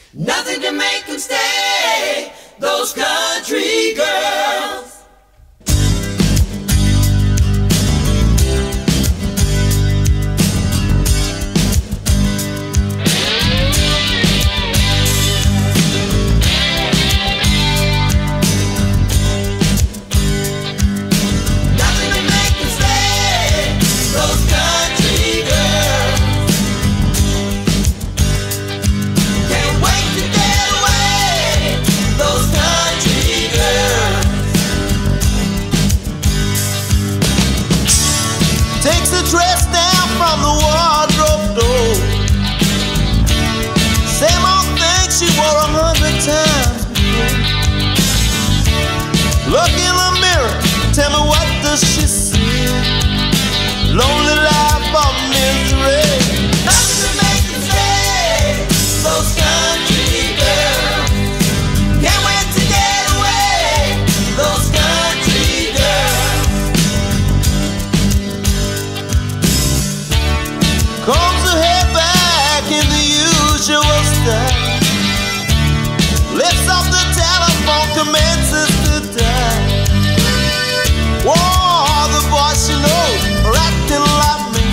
Nothing can make them stay, those country girls. Takes a dress down from the wardrobe door. Same old thing she wore 100 times before. Look in the mirror, tell me what does she see? Lonely life of misery. Nothing to make them stay, those country girls. Can't wait to get away, those country girls. Combs her hair back in the usual style. Lifts off the telephone, commences to die. Whoa, the boys she knows are acting like me.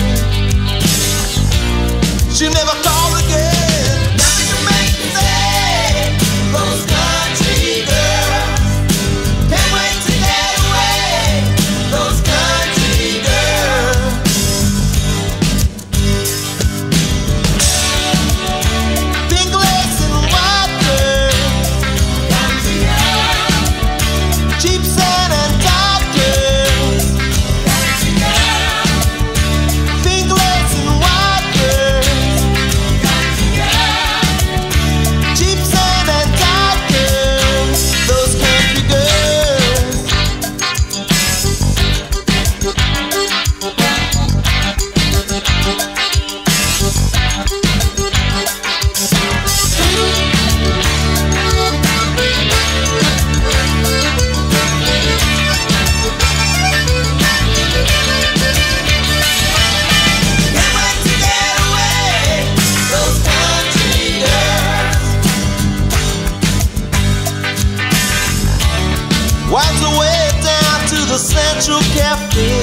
She never called again. Nothing to make them stay, those country girls. Can't wait to get away, those country girls. Pink lace and white girls, Country girls, cheap sand and tight girls. country girls, Pink lace and white girls, country girls. cheap sand and tight girls. Those country girls. Can't wait to get away, those country girls. Winds her way down to the Central Cafe.